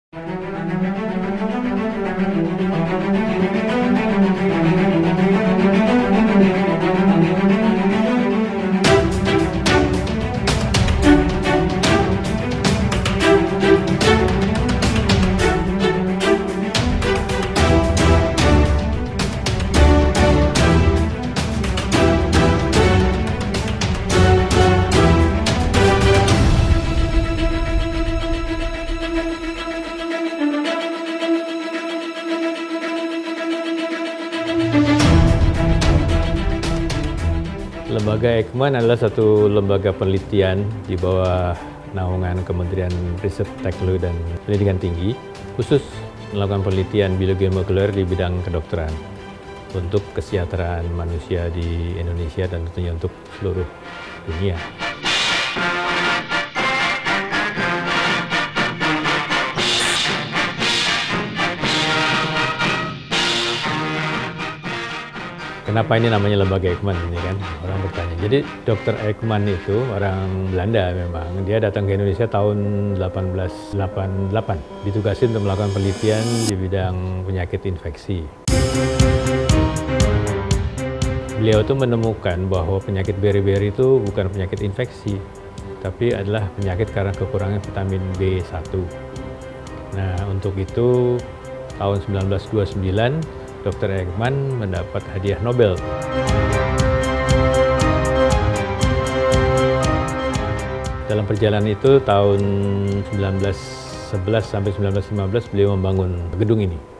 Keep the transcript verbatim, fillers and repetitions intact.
Lembaga Eijkman adalah satu lembaga penelitian di bawah naungan Kementerian Riset, Teknologi, dan Pendidikan Tinggi, khusus melakukan penelitian biologi molekuler di bidang kedokteran untuk kesejahteraan manusia di Indonesia dan tentunya untuk seluruh dunia. Kenapa ini namanya lembaga Eijkman ini kan? Orang bertanya. Jadi dokter Eijkman itu orang Belanda memang. Dia datang ke Indonesia tahun seribu delapan ratus delapan puluh delapan. Ditugasi untuk melakukan penelitian di bidang penyakit infeksi. Beliau itu menemukan bahwa penyakit beri-beri itu bukan penyakit infeksi, tapi adalah penyakit karena kekurangan vitamin B satu. Nah, untuk itu tahun seribu sembilan ratus dua puluh sembilan dokter Eijkman mendapat hadiah Nobel. Dalam perjalanan itu tahun seribu sembilan ratus sebelas sampai seribu sembilan ratus lima belas beliau membangun gedung ini.